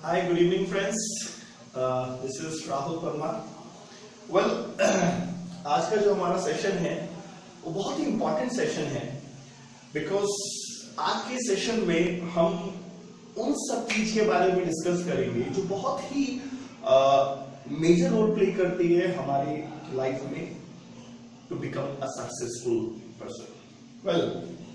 Hi, good evening, friends. This is Rahul Parmar. Well, आज का जो हमारा सेशन है वो बहुत ही इम्पोर्टेंट सेशन है बिकॉज आज के सेशन में हम उन सब चीज के बारे में डिस्कस करेंगे जो बहुत ही मेजर रोल प्ले करती है हमारी लाइफ में to become a successful person. Well,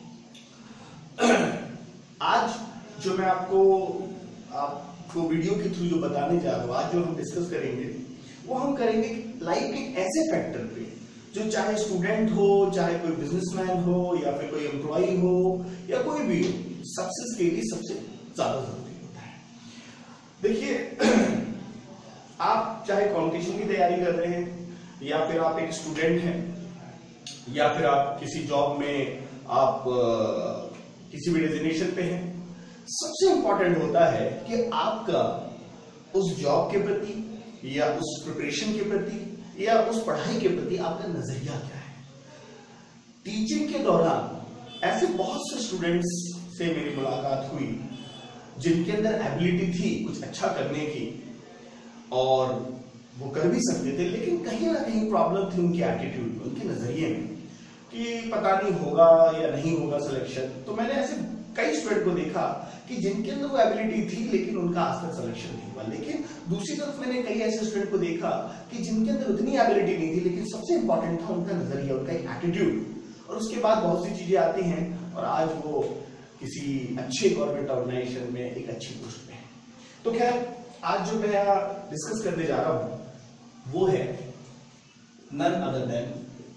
आज जो मैं आपको वीडियो के थ्रू जो बताने जा रहा हूं, आज जो हम डिस्कस करेंगे वो हम करेंगे लाइफ के ऐसे फैक्टर पे जो चाहे स्टूडेंट हो, चाहे कोई बिजनेसमैन हो, या फिर कोई एम्प्लॉय हो, या कोई भी हो, सक्सेस के लिए सबसे ज्यादा जरूरी होता है. देखिए, आप चाहे कॉम्पिटिशन की तैयारी कर रहे हैं, या फिर आप एक स्टूडेंट हैं, या फिर आप किसी जॉब में आप किसी भी डेजिग्नेशन पे हैं, सबसे इंपॉर्टेंट होता है कि आपका उस जॉब के प्रति या उस प्रिपरेशन के प्रति या उस पढ़ाई के प्रति आपका नजरिया क्या है. टीचिंग के दौरान ऐसे बहुत से स्टूडेंट्स से मेरी मुलाकात हुई जिनके अंदर एबिलिटी थी कुछ अच्छा करने की और वो कर भी सकते थे, लेकिन कहीं ना कहीं प्रॉब्लम थी उनके एटीट्यूड में, उनके नजरिए में कि पता नहीं होगा या नहीं होगा सिलेक्शन. तो मैंने ऐसे कई स्टूडेंट को देखा कि जिनके अंदर वो एबिलिटी थी लेकिन उनका आज तक सिलेक्शन नहीं हुआ. लेकिन दूसरी तरफ मैंने कई ऐसे स्टूडेंट को देखा कि जिनके अंदर उतनी एबिलिटी नहीं थी लेकिन सबसे इंपॉर्टेंट था उनका नजरिया, उनका एक एटीट्यूड, और उसके बाद बहुत सी चीजें आती हैं और आज वो किसी अच्छे गवर्नमेंट ऑर्गेनाइजेशन में एक अच्छी पोस्ट पे है. तो खैर, आज जो मैं डिस्कस करने जा रहा हूं वो है नन अदर देन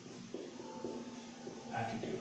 एटीट्यूड.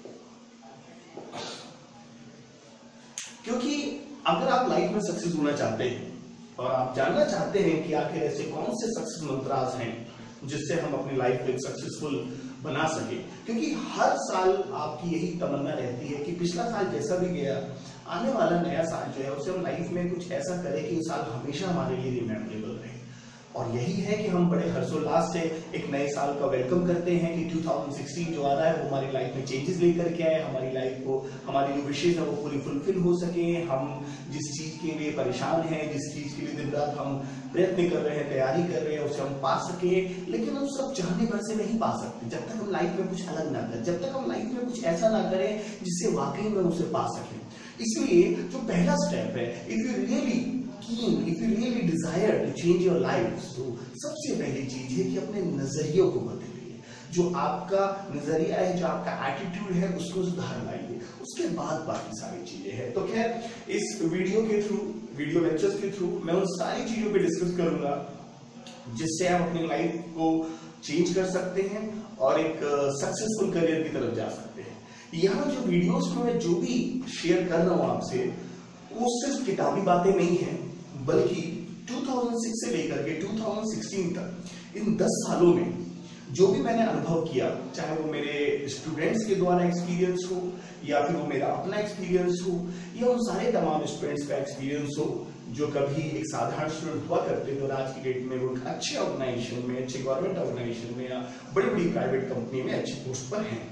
क्योंकि अगर आप लाइफ में सक्सेस होना चाहते हैं और आप जानना चाहते हैं कि आखिर ऐसे कौन से सक्सेस मंत्रास हैं जिससे हम अपनी लाइफ को सक्सेसफुल बना सके, क्योंकि हर साल आपकी यही तमन्ना रहती है कि पिछला साल जैसा भी गया, आने वाला नया साल जो है उसे हम लाइफ में कुछ ऐसा करें कि साल हमेशा हमारे लिए रिमेम्बरेबल रहे. और यही है कि हम बड़े हर्षोल्लास से एक नए साल का वेलकम करते हैं कि 2016 जो आ रहा है वो हमारी लाइफ में चेंजेस लेकर के आए, हमारी लाइफ को, हमारी जो विशेष है वो पूरी फुलफिल हो सके. हम जिस चीज के लिए परेशान हैं, जिस चीज के लिए दिन रात हम प्रयत्न कर रहे हैं, तैयारी कर रहे हैं, उसे हम पा सके. लेकिन हम सब चाहने भर से नहीं पा सकते जब तक हम लाइफ में कुछ अलग ना करें, जब तक हम लाइफ में कुछ ऐसा ना करें जिससे वाकई में उसे पा सके. इसलिए जो पहला स्टेप है, if you really keen, if you really desire to change your life, तो सबसे पहली चीज है कि अपने नजरियों को बदलिए. जो आपका नजरिया है, जो आपका एटीट्यूड है, उसको सुधार लाइए, उसके बाद बाकी सारी चीजें हैं. तो खैर, इस वीडियो के थ्रू, वीडियो लेक्चर्स के थ्रू मैं उन सारी चीजों पे डिस्कस करूंगा जिससे आप अपनी लाइफ को चेंज कर सकते हैं और एक सक्सेसफुल करियर की तरफ जा सकते हैं. यहाँ जो वीडियोस में मैं जो भी शेयर कर रहा हूँ आपसे, वो सिर्फ किताबी बातें नहीं है, बल्कि 2006 से लेकर के 2016 तक इन 10 सालों में जो भी मैंने अनुभव किया, चाहे वो मेरे स्टूडेंट्स के द्वारा एक्सपीरियंस हो या फिर वो मेरा अपना एक्सपीरियंस हो या उन सारे तमाम स्टूडेंट्स का एक्सपीरियंस हो जो कभी एक साधारण स्टूडेंट हुआ करते थे और आज की डेट में वो अच्छे ऑर्गेनाइजेशन में, अच्छे गवर्नमेंट ऑर्गेनाइजेशन में या बड़ी बड़ी प्राइवेट कंपनी में अच्छी पोस्ट पर हैं.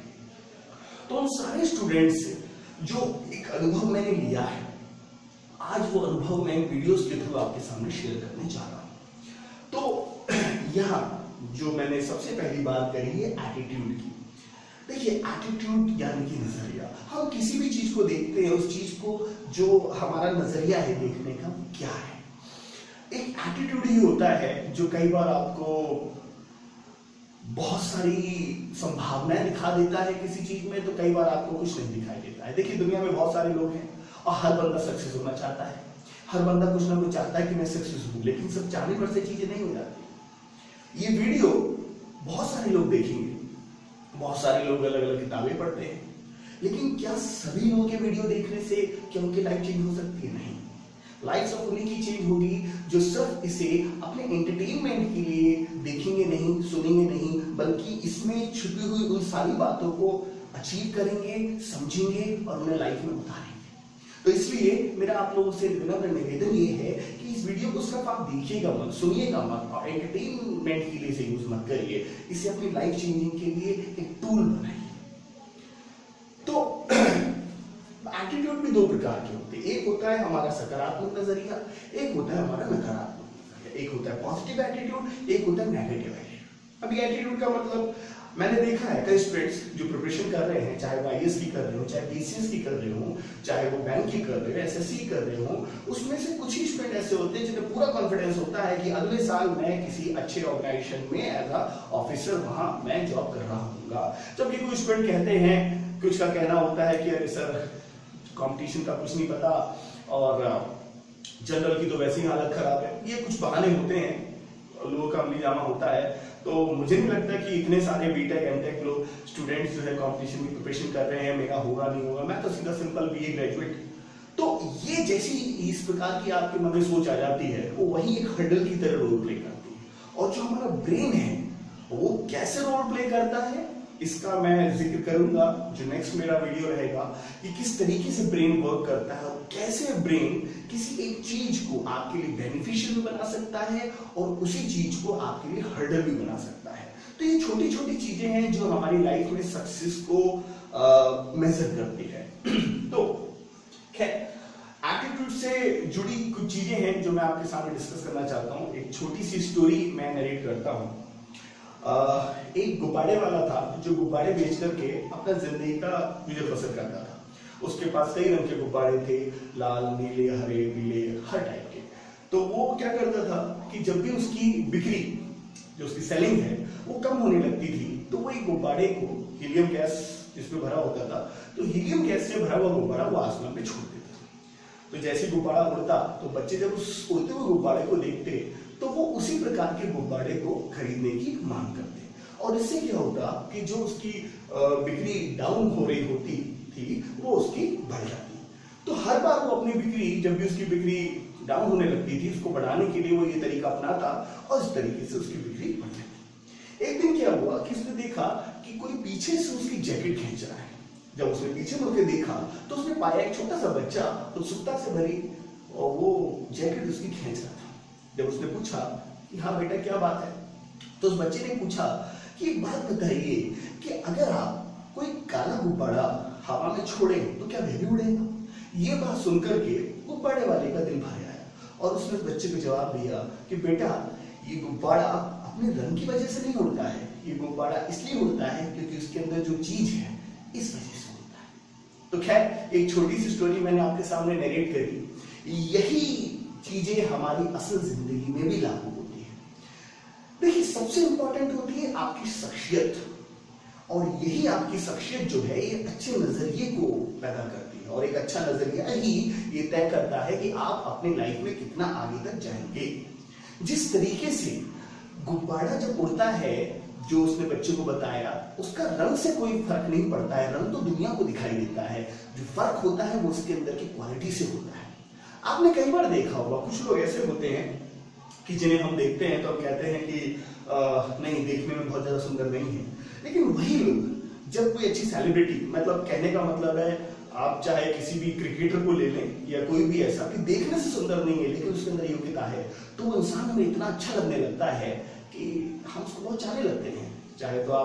तो उन सारे स्टूडेंट्स से जो एक अनुभव मैंने लिया है, आज वो अनुभव मैं वीडियोस के थ्रू आपके सामने शेयर करने जा रहा हूं. तो यहाँ जो मैंने सबसे पहली बात करी है एटीट्यूड की. देखिए, एटीट्यूड यानी कि नजरिया. हम किसी भी चीज को देखते हैं, उस चीज को जो हमारा नजरिया है देखने का क्या है. एक एटीट्यूड ही होता है जो कई बार आपको बहुत सारी संभावनाएं दिखा देता है किसी चीज में, तो कई बार आपको कुछ नहीं दिखाई देता है. देखिए, दुनिया में बहुत सारे लोग हैं और हर बंदा सक्सेस होना चाहता है, हर बंदा कुछ ना कुछ चाहता है कि मैं सक्सेस हूं, लेकिन सब चाहने पर से चीजें नहीं हो जाती. ये वीडियो बहुत सारे लोग देखेंगे, बहुत सारे लोग अलग अलग किताबें पढ़ते हैं, लेकिन क्या सभी लोगों के वीडियो देखने से क्या उनकी लाइफ चेंज हो सकती है? नहीं. लाइफ सब उन्हीं की चेंज होगी जो सिर्फ इसे अपने एंटरटेनमेंट के लिए देखेंगे नहीं, सुनेंगे नहीं, बल्कि इसमें छुपी हुई उन सारी बातों को अचीव करेंगे, समझेंगे और उन्हें लाइफ में उतारेंगे. तो इसलिए मेरा आप लोगों से विनम्र निवेदन ये है कि इस वीडियो को सिर्फ आप देखिएगा मत, सुनिएगा मत और एंटरटेनमेंट के लिए इसे यूज मत करिए. इसे अपनी लाइफ चेंजिंग के लिए एक टूल बनाइए. तो एटीट्यूड भी दो प्रकार के होते हैं. एक होता है हमारा सकारात्मक नजरिया, एक होता है हमारा नकारात्मक नजरिया, एक होता है पॉजिटिव एटीट्यूड, एक होता है नेगेटिव एटीट्यूड। अभी एटीट्यूड का मतलब मैंने देखा है कई स्टूडेंट्स जो प्रिपरेशन कर रहे हैं, चाहे वो आईएएस की कर रहे हो, चाहे बीसीएस की कर रहे हो, चाहे वो बैंक की कर रहे हो, एसएससी कर रहे हो, उसमें से कुछ ही स्टूडेंट ऐसे होते हैं जिन्हें पूरा कॉन्फिडेंस होता है कि अगले साल मैं किसी अच्छे ऑर्गेनाइजेशन में एज अ ऑफिसर वहां मैं जॉब कर रहा हूँगा। जबकि कुछ स्टूडेंट कहते हैं, कुछ का कहना होता है कि अरे सर कंपटीशन का कुछ नहीं पता और जनरल की तो वैसी हालत खराब है। ये कुछ बहाने होते हैं, लोगों का अमली जामा होता है। तो मुझे नहीं लगता कि इतने सारे बीटेक एमटेक लोग स्टूडेंट्स जो है कंपटीशन की प्रिपरेशन कर रहे हैं, मेरा होगा नहीं होगा, मैं तो सीधा सिंपल बीए ग्रेजुएट। तो ये जैसी इस प्रकार की आपके मन में सोच आ जाती है, वो वही एक हर्डल की तरह रोल प्ले करती है। और जो हमारा ब्रेन है वो कैसे रोल प्ले करता है इसका मैं जिक्र करूंगा जो नेक्स्ट मेरा वीडियो रहेगा, कि किस तरीके से ब्रेन वर्क करता है और कैसे ब्रेन किसी एक चीज को आपके लिए बेनिफिशियल भी बना सकता है और उसी चीज को आपके लिए हर्डल भी बना सकता है। तो ये छोटी छोटी चीजें हैं जो हमारी लाइफ में सक्सेस को मेजर करती है। तो खैर एटीट्यूड से जुड़ी कुछ चीजें हैं जो मैं आपके सामने डिस्कस करना चाहता हूँ। एक छोटी सी स्टोरी मैं नरेट करता हूँ। एक गुब्बारे वाला था जो गुब्बारे बेच करके अपना जिंदगी का गुजर बसर करता था। उसके पास कई रंग के गुब्बारे थे, लाल, नीले, हरे, पीले, हर टाइप के। तो वो क्या करता था कि जब भी उसकी बिक्री, जो उसकी सेलिंग है, वो कम होने लगती थी, तो वो एक गुब्बारे को हीलियम गैस जिसमें भरा होता था, तो हीलियम गैस से भरा हुआ गुब्बारा वो आसमान में छोड़ देता। तो जैसे गुब्बारा उड़ता तो बच्चे जब उस उड़ते हुए गुब्बारे को देखते तो वो उसी प्रकार के गुब्बारे को खरीदने की मांग करते। और इससे क्या होता कि जो उसकी बिक्री डाउन हो रही होती थी वो उसकी बढ़ जाती। तो हर बार वो अपनी बिक्री, जब भी उसकी बिक्री डाउन होने लगती थी, उसको बढ़ाने के लिए वो ये तरीका अपनाता और इस तरीके से उसकी बिक्री बढ़ जाती। एक दिन क्या हुआ कि उसने देखा कि कोई पीछे से उसकी जैकेट खींच रहा है। जब उसने पीछे मुड़ के देखा तो उसने पाया एक छोटा सा बच्चा उत्सुकता से भरी और वो जैकेट उसकी खींच रहा था। जब उसने पूछा कि हाँ बेटा क्या बात है, तो उस बच्चे ने पूछा कि एक बात बताइए कि अगर आप कोई काला गुब्बारा हवा में छोड़े तो क्या वह भी उड़ेगा? ये बात सुनकर के गुब्बारे वाले का दिल भर आया और उसने उस बच्चे को जवाब दिया कि बेटा ये गुब्बारा अपने रंग की वजह से नहीं उड़ता है, ये गुब्बारा इसलिए उड़ता है क्योंकि उसके अंदर जो चीज है इस वजह से उड़ता है। तो खैर एक छोटी सी स्टोरी मैंने आपके सामने नरेट करी। यही चीजें हमारी असल जिंदगी में भी लागू होती है। देखिए सबसे इंपॉर्टेंट होती है आपकी शख्सियत, और यही आपकी शख्सियत जो है ये अच्छे नजरिए को पैदा करती है और एक अच्छा नजरिया ही ये तय करता है कि आप अपनी लाइफ में कितना आगे तक जाएंगे। जिस तरीके से गुब्बारा जब उड़ता है, जो उसने बच्चे को बताया, उसका रंग से कोई फर्क नहीं पड़ता है, रंग तो दुनिया को दिखाई देता है, जो फर्क होता है वो उसके अंदर की क्वालिटी से होता है। आपने कई बार देखा होगा कुछ लोग ऐसे होते हैं कि जिन्हें हम देखते हैं तो हम कहते हैं कि नहीं देखने में बहुत ज्यादा सुंदर नहीं है, लेकिन वही लोग जब कोई अच्छी सेलिब्रिटी, मतलब कहने का मतलब है आप चाहे किसी भी क्रिकेटर को ले लें या कोई भी ऐसा कि देखने से सुंदर नहीं है लेकिन उसके अंदर योग्यता है, तो वो इंसान हमें इतना अच्छा लगने लगता है कि हम उसको बहुत चाहने लगते हैं। चाहे तो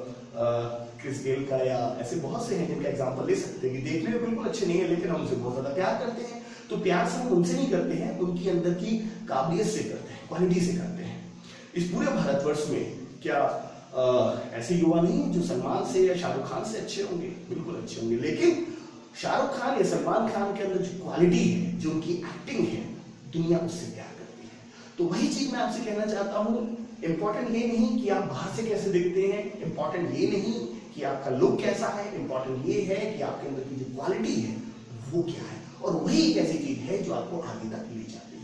आप क्रिस गेल का या ऐसे बहुत से हैं जिनका एग्जांपल ले सकते हैं कि देखने में बिल्कुल अच्छे नहीं है लेकिन हम उनसे बहुत ज्यादा प्यार करते हैं। तो प्यार से हम उनसे नहीं करते हैं, उनकी अंदर की काबिलियत से करते हैं, क्वालिटी से करते हैं। इस पूरे भारतवर्ष में क्या ऐसे युवा नहीं है जो सलमान से या शाहरुख खान से अच्छे होंगे? बिल्कुल अच्छे होंगे, लेकिन शाहरुख खान या सलमान खान के अंदर जो क्वालिटी है, जो उनकी एक्टिंग है, दुनिया उससे प्यार करती है। तो वही चीज मैं आपसे कहना चाहता हूँ, इंपॉर्टेंट ये नहीं कि आप बाहर से कैसे दिखते हैं, इंपॉर्टेंट ये नहीं कि आपका लुक कैसा है, इंपॉर्टेंट ये है कि आपके अंदर की जो क्वालिटी है वो क्या है, और वही एक ऐसी चीज है जो आपको आगे तक ले जाती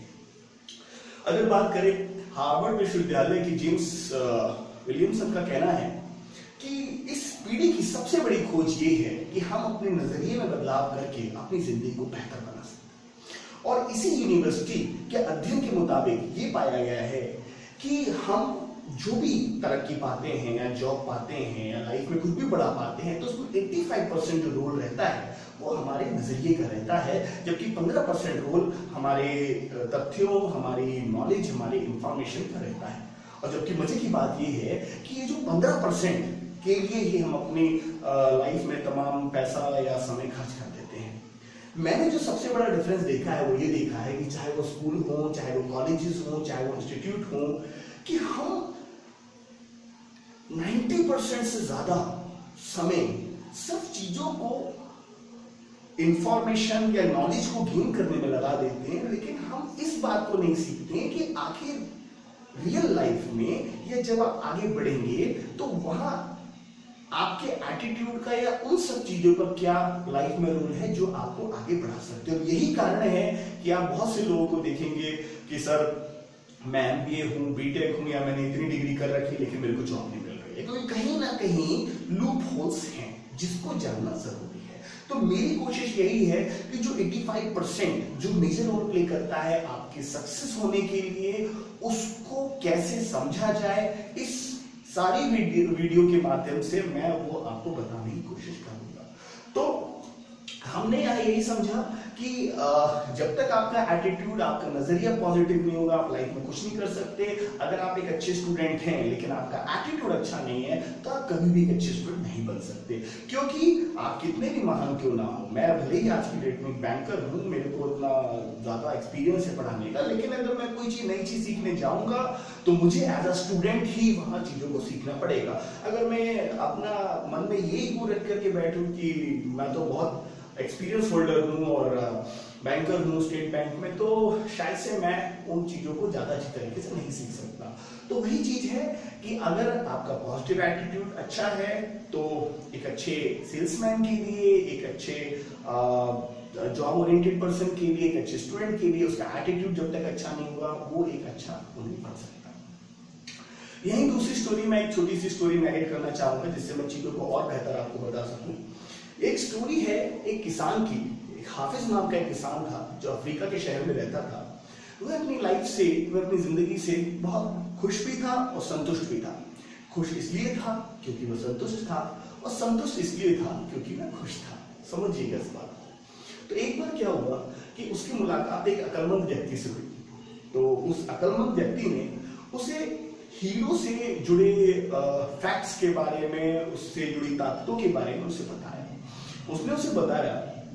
है। अगर बात करें हार्वर्ड विश्वविद्यालय की जेम्स विलियमसन का कहना है कि इस पीढ़ी की सबसे बड़ी खोज ये है कि हम अपने नजरिए में बदलाव करके अपनी जिंदगी को बेहतर बना सकते हैं। और इसी यूनिवर्सिटी के अध्ययन के मुताबिक ये पाया गया है कि हम जो भी तरक्की पाते हैं या जॉब पाते हैं या लाइफ में कुछ भी बड़ा पाते हैं, तो उसमें 85% जो रोल रहता है वो हमारे नजरिए का रहता है, जबकि 15% रोल हमारे तथ्यों, हमारी नॉलेज, हमारी इंफॉर्मेशन का रहता है। और जबकि मजे की बात ये है कि ये जो 15% के लिए ही हम अपनी लाइफ में तमाम पैसा या समय खर्च कर देते हैं, मैंने जो सबसे बड़ा डिफरेंस देखा है वो ये देखा है कि चाहे वो स्कूल हो, चाहे वो कॉलेजेस हो, चाहे वो इंस्टीट्यूट हो, कि हम 90% से ज्यादा समय सब चीजों को इंफॉर्मेशन या नॉलेज को गेन करने में लगा देते हैं, लेकिन हम इस बात को नहीं सीखते हैं कि आखिर रियल लाइफ में या जब आप आगे बढ़ेंगे तो वहां आपके एटीट्यूड का या उन सब चीजों का क्या लाइफ में रोल है जो आपको आगे बढ़ा सकते हो। यही कारण है कि आप बहुत से लोगों को देखेंगे कि सर मैं एमबीए हूं, बीटेक हूं, या मैंने इतनी डिग्री कर रखी लेकिन मेरे को जॉब नहीं मिल रही है, क्योंकि कहीं ना कहीं लूप होल्स हैं जिसको जानना जरूरी है। तो मेरी कोशिश यही है कि जो 85% जो मेजर रोल प्ले करता है आपके सक्सेस होने के लिए, उसको कैसे समझा जाए, इस सारी वीडियो के माध्यम से मैं वो आपको बताने की कोशिश करूंगा। तो हमने यहाँ यही समझा कि जब तक आपका एटीट्यूड, आपका नजरिया पॉजिटिव नहीं होगा, आप लाइफ में कुछ नहीं कर सकते। अगर आप एक अच्छे स्टूडेंट हैं लेकिन आपका एटीट्यूड अच्छा नहीं है तो आप कभी भी एक अच्छे स्टूडेंट नहीं बन सकते, क्योंकि आप कितने भी महान क्यों ना हो। मैं भले ही आज की डेट में बैंकर हूं, मेरे को इतना ज्यादा एक्सपीरियंस है पढ़ाने का, लेकिन अगर मैं कोई चीज नई चीज सीखने जाऊंगा तो मुझे एज अ स्टूडेंट ही वहां चीजों को सीखना पड़ेगा। अगर मैं अपना मन में यही को रख करके बैठूं कि मैं तो बहुत एक्सपीरियंस होल्डर हूं और बैंकर हूं स्टेट बैंक में, तो शायद से मैं उन चीजों को ज्यादा अच्छी तरीके से नहीं सीख सकता। तो वही चीज है कि अगर आपका पॉजिटिव एटीट्यूड अच्छा है तो एक अच्छे सेल्समैन के लिए, एक अच्छे जॉब ओरिएंटेड पर्सन के लिए, एक अच्छे स्टूडेंट के लिए उसका एटीट्यूड जब तक अच्छा नहीं होगा वो एक अच्छा नहीं बन सकता। यही दूसरी स्टोरी में एक छोटी सी स्टोरी नरेट करना चाहूंगा जिससे मैं चीजों को और बेहतर आपको बता सकूं। एक स्टोरी है एक किसान की। एक हाफिज नाम का एक किसान था जो अफ्रीका के शहर में रहता था। वह अपनी लाइफ से, वह अपनी जिंदगी से बहुत खुश भी था और संतुष्ट भी था। खुश इसलिए था क्योंकि वह संतुष्ट था, और संतुष्ट इसलिए था क्योंकि वह खुश था। समझिएगा इस बात को। तो एक बार क्या हुआ कि उसकी मुलाकात एक अक्लमंद व्यक्ति से हुई। तो उस अक्लमंद व्यक्ति ने उसे हीरो से जुड़े फैक्ट्स के बारे में, उससे जुड़ी ताकतों के बारे में उसे बताया। उसने उसे बताया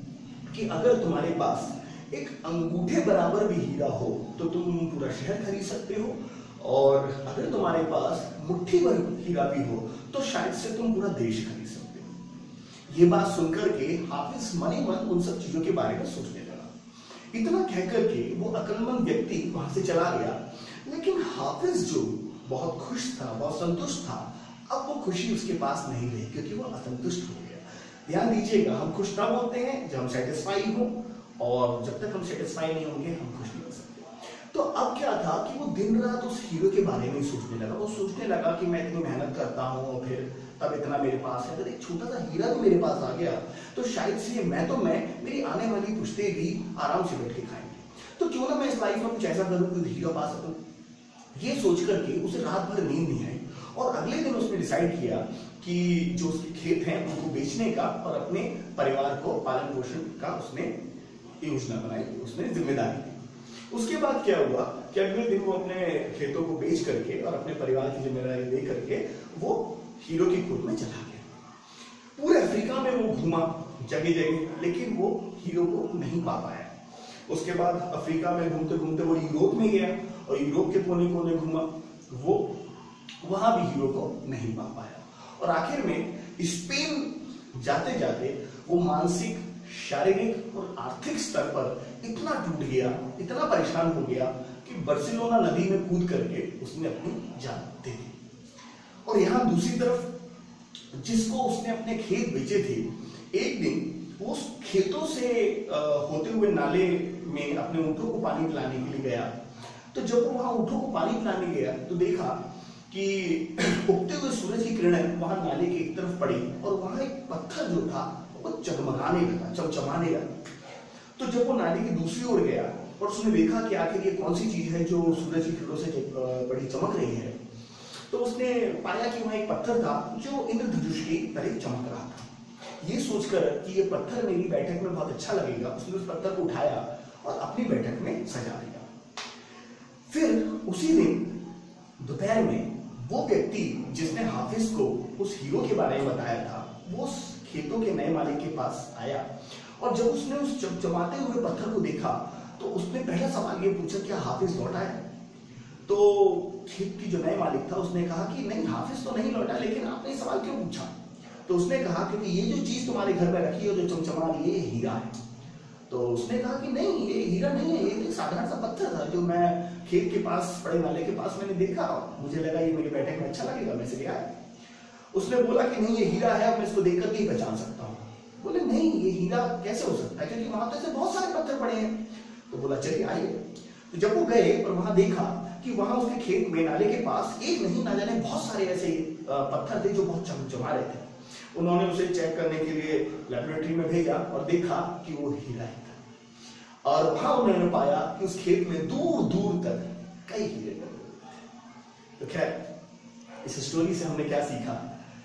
कि अगर तुम्हारे पास एक अंगूठे बराबर भी हीरा हो तो तुम पूरा शहर खरीद सकते हो, और अगर तुम्हारे पास मुट्ठी भर हीरा भी हो तो शायद से तुम पूरा देश खरीद सकते हो। ये बात सुनकर के हाफिज मन ही मन उन सब चीजों के बारे में सोचने लगा। इतना कहकर के वो अक्लमंद व्यक्ति वहां से चला गया, लेकिन हाफिज जो बहुत खुश था, बहुत संतुष्ट था, अब वो खुशी उसके पास नहीं रही क्योंकि वो असंतुष्ट हो गया। ध्यान दीजिएगा, हम खुश तब होते हैं जब हम सेटिस्फाई हो, और जब तक हम सेटिस्फाई नहीं होंगे हम खुश नहीं हो सकते। तो अब क्या था कि वो दिन रात उस हीरो के बारे में सोचने लगा। वो सोचने लगा कि मैं इतनी मेहनत करता हूँ और फिर तब इतना मेरे पास है, अगर एक छोटा सा हीरा भी मेरे पास आ गया तो शायद से मेरी आने वाली पुश्ते भी आराम से बैठ के खाएंगे। तो क्यों ना मैं इस लाइफ में कुछ ऐसा करूँ कि हीरा पा सकूं। ये सोच करके उसे रात भर नींद नहीं आई, और अगले दिन उसने डिसाइड किया कि जो उसके खेत हैं उनको बेचने का और अपने परिवार को पालन पोषण का उसने योजना बनाई, उसने जिम्मेदारी ली। उसके बाद क्या हुआ कि अगले दिन वो अपने खेतों को बेच करके और अपने परिवार की जिम्मेदारी ले करके वो हीरो की खोज में चला गया। पूरे अफ्रीका में वो घूमा जगह जगह, लेकिन वो हीरो को नहीं पा पाया। उसके बाद अफ्रीका में घूमते घूमते वो यूरोप में गया और यूरोप के कोने कोने घूमा, वो वहां भी हीरो को नहीं पा पाया। और आखिर में स्पेन जाते जाते वो मानसिक, शारीरिक और आर्थिक स्तर पर इतना टूट गया, इतना परेशान हो गया कि बार्सिलोना नदी में कूद करके उसने अपनी जान दे दी। और यहां दूसरी तरफ जिसको उसने अपने खेत बेचे थे, एक दिन वो उस खेतों से होते हुए नाले में अपने ऊँटों को पानी पिलाने के लिए गया। तो जब वो वहां ऊँटों को पानी पिलाने गया तो देखा कि उगते हुए सूरज की किरणें वहां नाले की एक तरफ पड़ी और वहां एक पत्थर जो था वो चमचमाने लगा, चमचमाने लगा। तो जब वो नाले की दूसरी ओर गया और उसने देखा कि आखिर ये कौन सी चीज है जो सूरज की किरणों से बड़ी चमक रही है, तो उसने पाया कि वहां एक पत्थर था जो इंद्रधनुष की तरह चमक रहा था। ये सोचकर कि ये पत्थर मेरी बैठक में बहुत अच्छा लगेगा, उसने उस पत्थर को उठाया और अपनी बैठक में सजा दिया। फिर उसी दिन दोपहर में वो व्यक्ति जिसने हाफिज को उस हीरो के बारे में बताया था, वो खेतों के नए मालिक के पास आया और जब उसने उस चमचमाते हुए पत्थर को देखा तो उसने पहला सवाल ये पूछा, क्या हाफिज लौटा है? तो खेत की जो नए मालिक था उसने कहा कि नहीं, हाफिज तो नहीं लौटा, लेकिन आपने सवाल क्यों पूछा? तो उसने कहा क्योंकि ये जो चीज तुम्हारे घर में रखी है, जो चमचमा रही है, ये हीरा है। तो उसने कहा कि नहीं, ये हीरा नहीं है, ये एक साधारण सा पत्थर था जो मैं खेत के पास पड़े नाले के पास मैंने देखा, मुझे लगा ये मेरे बेटे को अच्छा लगेगा, मैं इसे ले आया। उसने बोला कि नहीं, ये हीरा है, मैं इसको देख करके ही पहचान सकता हूँ। बोले नहीं, ये हीरा कैसे हो सकता है, क्योंकि वहां तो ऐसे बहुत सारे पत्थर पड़े हैं। तो बोला चलिए आइए। तो जब वो गए और वहां देखा कि वहां उसके खेत में नाले के पास एक नहीं ना जाने बहुत सारे ऐसे पत्थर थे जो बहुत चमचमा रहे थे। उन्होंने उसे चेक करने के लिए लेबोरेटरी में भेजा और देखा कि वो हीरा ही था। और वहां उन्होंने पाया कि उस खेत में दूर दूर तक कई हीरे लगे थे। तो खैर, इस स्टोरी से हमने क्या सीखा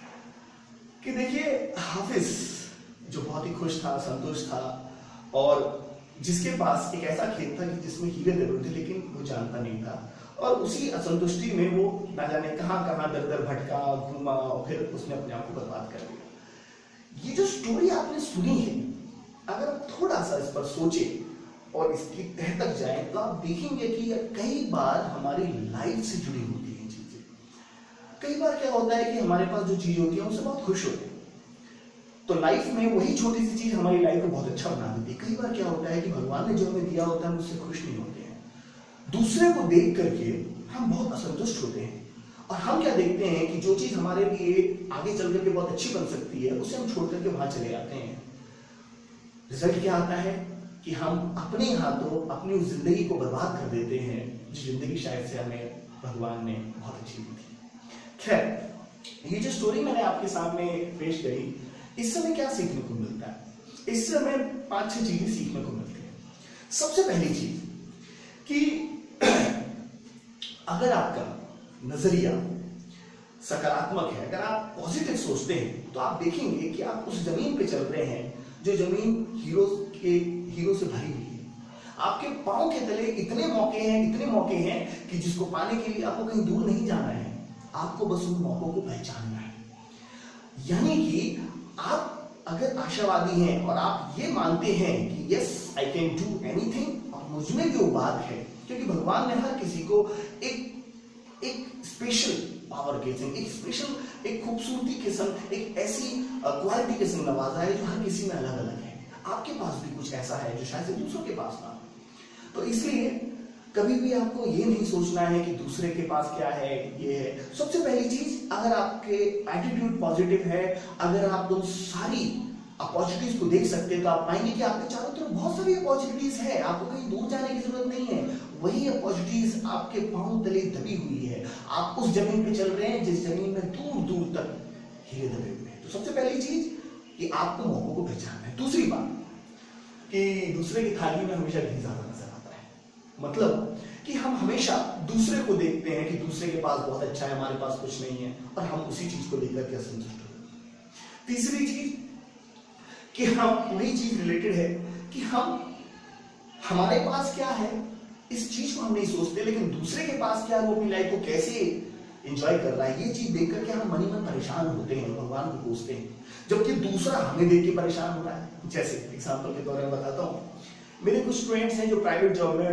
कि देखिए, हाफिज जो बहुत ही खुश था, संतुष्ट था, और जिसके पास एक ऐसा खेत था कि जिसमें हीरे जरूर थे, लेकिन वो जानता नहीं था, और उसी असंतुष्टि में वो ना जाने कहां कहां दर दर भटका, घूमा, और फिर उसने अपने आप को बर्बाद कर दिया। ये जो स्टोरी आपने सुनी है, अगर आप थोड़ा सा इस पर सोचे और इसकी तह तक जाए तो आप देखेंगे कि कई बार हमारी लाइफ से जुड़ी होती है चीजें। कई बार क्या होता है कि हमारे पास जो चीज होती है उससे बहुत खुश होते हैं, तो लाइफ में वही छोटी सी चीज हमारी लाइफ को बहुत अच्छा बना देती है। कई बार क्या होता है कि भगवान ने जो हमें दिया होता है हम उससे खुश नहीं होते हैं, दूसरे को देख करके हम बहुत असंतुष्ट होते हैं, और हम क्या देखते हैं कि जो चीज हमारे लिए आगे चल करके बहुत अच्छी बन सकती है उसे हम छोड़ करके वहां चले जाते हैं। रिजल्ट क्या आता है कि हम अपने हाथों अपनी उस जिंदगी को बर्बाद कर देते हैं, जो जिंदगी शायद से हमें भगवान ने बहुत अच्छी दी थी। खैर, ये जो स्टोरी मैंने आपके सामने पेश करी, इससे हमें क्या सीखने को मिलता है? इससे हमें 5-6 चीजें सीखने को मिलती है। सबसे पहली चीज कि अगर आपका नजरिया सकारात्मक है, अगर आप पॉजिटिव सोचते हैं, तो आप देखेंगे कि आप उस जमीन पे चल रहे हैं जो जमीन हीरो से भरी हुई है। आपके पांव के तले इतने मौके हैं कि जिसको पाने के लिए आपको कहीं दूर नहीं जाना है, आपको बस उन मौकों को पहचानना है। यानी कि आप अगर आशावादी हैं और आप ये मानते हैं कि yes I can do anything, और मुझमें जो बात है, क्योंकि भगवान ने हर किसी को एक स्पेशल पावर के संग, एक स्पेशल, एक खूबसूरती के संग, एक ऐसी क्वालिटी के संग नवाजा है जो हर किसी में अलग अलग है। आपके पास भी कुछ ऐसा है जो शायद से दूसरों के पास ना। तो इसलिए कभी भी आपको ये नहीं सोचना है कि दूसरे के पास क्या है, ये है। सबसे पहली चीज, अगर आपके एटीट्यूड पॉजिटिव है, अगर आप उन सारी अपॉर्चुनिटीज को देख सकते हैं, तो आप पाएंगे कि आपके चारों तरफ बहुत सारी अपॉर्चुनिटीज है, आपको कहीं दूर जाने की जरूरत नहीं है। वही अपॉर्चुनिटीज आपके पांव तले दबी हुई है। आप उस जमीन पे चल रहे हैं जिस जमीन में दूर दूर तक हीरे दबे हुए हैं। तो सबसे पहली चीज कि आपको मौकों को पहचानना है। दूसरी बात कि दूसरे की थाली में हमेशा घी ज्यादा नजर आता है, मतलब कि हम हमेशा दूसरे को देखते हैं कि दूसरे के पास बहुत अच्छा है, हमारे पास कुछ नहीं है, और हम उसी चीज को लेकर के असंतुष्ट होते हैं। तीसरी चीज कि हम, वही चीज रिलेटेड है कि हमारे पास क्या है इस चीज को हम नहीं सोचते, लेकिन दूसरे के पास क्या है, वो अपनी लाइफ को कैसे एंजॉय कर रहा है, ये चीज देख करके हम मन ही मन परेशान होते हैं, भगवान को कोसते हैं, जबकि दूसरा हमें देख के परेशान हो रहा है। जैसे एग्जांपल के तौर पर बताता हूँ, मेरे कुछ स्टूडेंट्स हैं जो प्राइवेट जॉब में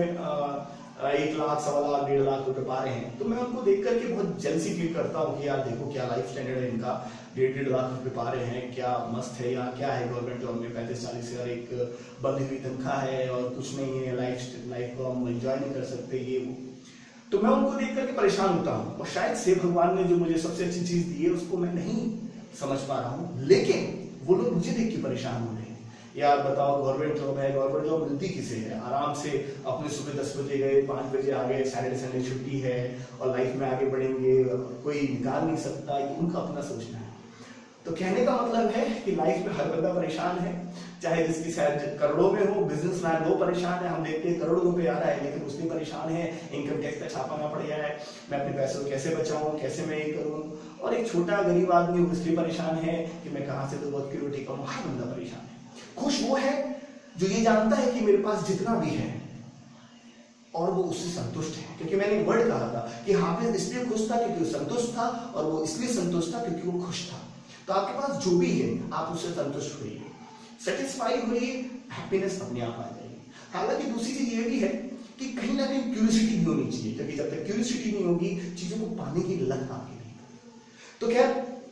1 लाख, 1.25 लाख, 1.5 लाख रुपए पा रहे हैं, तो मैं उनको देख करके बहुत जेलसी फील करता हूँ कि यार देखो क्या लाइफ स्टैंडर्ड है इनका, 1.5 लाख रुपए पा रहे हैं, क्या मस्त है। या क्या है, गवर्नमेंट जॉब में 35-40 हजार एक बंधी हुई तनख्वाह है और कुछ नहीं है, लाइफ को हम एंजॉय नहीं कर सकते, ये वो। तो मैं उनको देख करके परेशान होता हूँ, और शायद से भगवान ने जो मुझे सबसे अच्छी चीज दी है उसको मैं नहीं समझ पा रहा हूँ, लेकिन वो लोग मुझे देख के परेशान हो रहे हैं। यार बताओ, गवर्नमेंट जॉब है, गवर्नमेंट जॉब मिलती किसे है? आराम से अपने सुबह 10 बजे गए, 5 बजे आ गए, सैटरडे संडे छुट्टी है, और लाइफ में आगे बढ़ेंगे, कोई निकाल नहीं सकता, ये उनका अपना सोचना है। तो कहने का मतलब है कि लाइफ में हर बंदा परेशान है, चाहे जिसकी शायद करोड़ों में हो, बिजनेसमैन वो परेशान है, हम देखते हैं करोड़ों रुपए आ रहा है लेकिन उसमें परेशान है, इनकम टैक्स का छापा ना पड़ गया है, मैं अपने पैसों को कैसे बचाऊं, कैसे मैं ये करूं। और एक छोटा गरीब आदमी इसलिए परेशान है कि मैं कहां से 2 वक्त की रोटी कमाऊं। हर बंदा परेशान है। खुश वो है जो ये जानता है कि मेरे पास जितना भी है और वो उससे संतुष्ट है, क्योंकि मैंने वर्ड कहा था कि हाफिज इसलिए खुश था क्योंकि वो संतुष्ट था, और वो इसलिए संतुष्ट था क्योंकि वो खुश था। तो आपके पास जो भी है आप उससे संतुष्ट होइए, सेटिस्फाई होइए, हैप्पीनेस अपने आप आ जाएगी। हालांकि दूसरी चीज ये भी है कि कहीं ना कहीं क्यूरियोसिटी भी होनी चाहिए, क्योंकि जब तक क्यूरियोसिटी नहीं होगी चीजों को पाने की लत आपकी नहीं। तो खैर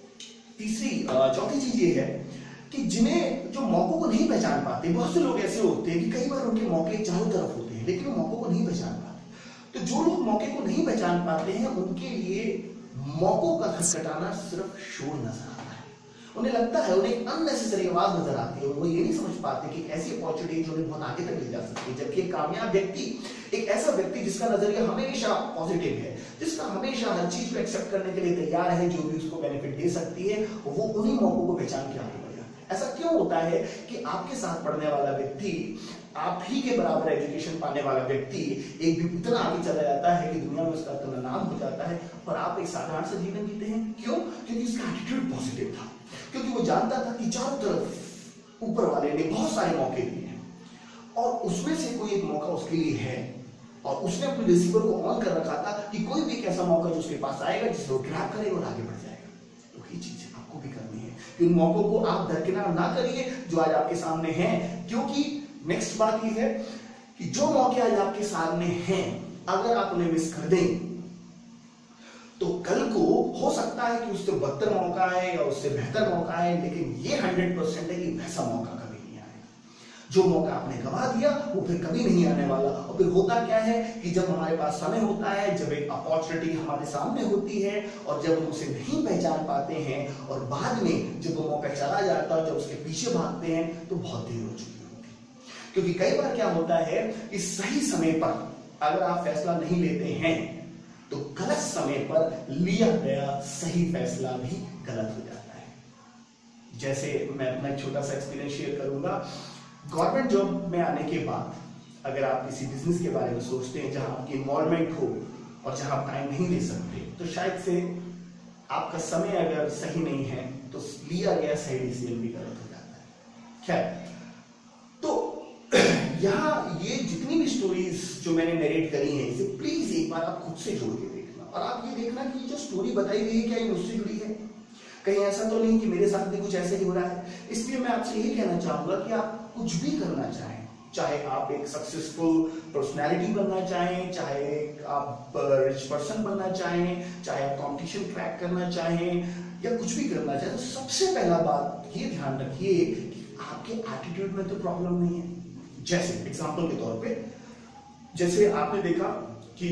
चौथी चीज ये है कि जिन्हें जो मौकों को नहीं पहचान पाते, बहुत से लोग ऐसे होते हैं कि कई बार उनके मौके चारों तरफ होते हैं लेकिन वो मौकों को नहीं पहचान पाते। तो जो लोग मौके को नहीं पहचान पाते हैं उनके लिए मौकों का खटखटाना सिर्फ शोर नजर आता है। उन्हें लगता है, उन्हें एक अननेसेसरी आवाज नजर आती है, वो ये नहीं समझ पाते कि ऐसी अपॉर्चुनिटी जो उन्हें बहुत आगे तक ले जा सकती है। जबकि एक कामयाब व्यक्ति, एक ऐसा व्यक्ति जिसका नजरिया हमेशा पॉजिटिव है, जिसका हमेशा हर चीज को एक्सेप्ट करने के लिए तैयार है, जो भी उसको बेनिफिट दे सकती है, वो उन्हीं मौकों को पहचान के आगे बढ़ जाता है। ऐसा क्यों होता है कि आपके साथ पढ़ने वाला व्यक्ति, आप ही के बराबर एजुकेशन पाने वाला व्यक्ति एक भी इतना आगे चला जाता है कि दुनिया में उसका इतना नाम हो जाता है, और आप एक साधारण सा जीवन जीते हैं? क्यों? क्योंकि उसका एटीट्यूड पॉजिटिव था, क्योंकि वो जानता था कि चारों तरफ ऊपर वाले ने बहुत सारे मौके दिए हैं और उसमें से कोई एक मौका उसके लिए है, और उसने अपने रिसीवर को ऑन कर रखा था कि कोई भी एक ऐसा मौका जो उसके पास आएगा जिसे वो ग्रैब करेगा और आगे बढ़ जाएगा। वही चीज आपको भी करनी है कि उन मौकों को आप दरकिनार ना करिए जो आज आपके सामने हैं, क्योंकि नेक्स्ट बात यह है कि जो मौके आज आपके सामने हैं अगर आप उन्हें मिस कर दें तो कल को हो सकता है कि उससे बदतर मौका आए या उससे बेहतर मौका आए, लेकिन ये 100% है कि वैसा मौका कभी नहीं आएगा। जो मौका आपने गवा दिया वो फिर कभी नहीं आने वाला। और फिर होता क्या है कि जब हमारे पास समय होता है, जब एक अपॉर्चुनिटी हमारे सामने होती है और जब हम उसे नहीं पहचान पाते हैं और बाद में जब वो मौका चला जाता है, जब उसके पीछे भागते हैं तो बहुत देर हो चुकी होती है। क्योंकि कई बार क्या होता है कि सही समय पर अगर आप फैसला नहीं लेते हैं तो गलत समय पर लिया गया सही फैसला भी गलत हो जाता है। जैसे मैं अपना एक छोटा सा एक्सपीरियंस शेयर करूंगा। गवर्नमेंट जॉब में आने के बाद अगर आप किसी बिजनेस के बारे में सोचते हैं जहां आपकी इन्वॉल्वमेंट हो और जहां आप टाइम नहीं दे सकते, तो शायद से आपका समय अगर सही नहीं है तो लिया गया सही डिसीजन भी गलत हो जाता है। खैर, तो यहाँ ये जितनी भी स्टोरीज जो मैंने नरेट करी हैं, इसे प्लीज एक बार आप खुद से जोड़ के देखना और आप ये देखना कि जो स्टोरी बताई गई है क्या ये मुझसे जुड़ी है। कहीं ऐसा तो नहीं कि मेरे साथ भी कुछ ऐसे ही हो रहा है। इसलिए मैं आपसे यही कहना चाहूंगा कि आप कुछ भी करना चाहें, चाहे आप एक सक्सेसफुल पर्सनैलिटी बनना चाहें, चाहे आप रिच पर्सन बनना चाहें, चाहे आप कॉम्पिटिशन क्रैक करना चाहें या कुछ भी करना चाहें, तो सबसे पहला बात ये ध्यान रखिए कि आपके एटीट्यूड में तो प्रॉब्लम नहीं है। जैसे एग्जांपल के तौर पे, जैसे आपने देखा कि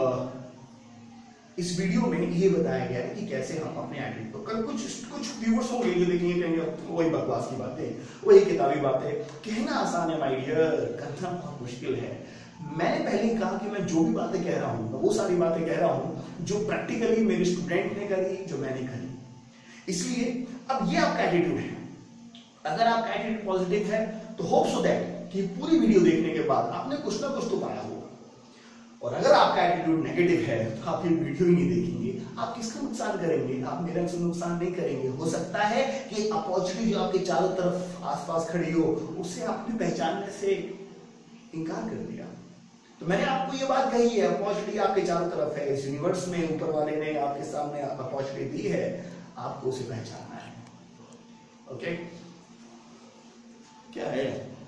इस वीडियो में ये बताया गया है कि कैसे हम अपने एटीट्यूड को, कल कुछ व्यूअर्स होंगे जो देखेंगे कहेंगे वही बकवास की बातें, वही किताबी बातें, कहना आसान है माय डियर, करना बहुत मुश्किल है। मैंने पहले ही कहा कि मैं जो भी बातें कह रहा हूं वो सारी बातें कह रहा हूं जो प्रैक्टिकली मेरे स्टूडेंट ने करी, जो मैंने करी। इसलिए अब ये आपका एटीट्यूड है। अगर आपका एटीट्यूड पॉजिटिव है तो होप सो दैट कि पूरी वीडियो देखने के बाद आपने कुछ ना कुछ तो पाया होगा। और अगर आपका एटीट्यूड नेगेटिव है तो आप ये वीडियो ही नहीं देखेंगे। आप किसका नुकसान करेंगे? आप मेरा नुकसान नहीं करेंगे। हो सकता है कि अपॉर्चुनिटी जो आपके चारों तरफ आसपास खड़ी हो उसे आपने पहचानने से इनकार कर दिया। तो मैंने आपको ये बात कही है, अपॉर्चुनिटी आपके चारों तरफ है, इस यूनिवर्स में ऊपर वाले ने आपके सामने अपॉर्चुनिटी दी है, आपको उसे पहचानना है। ओके, क्या है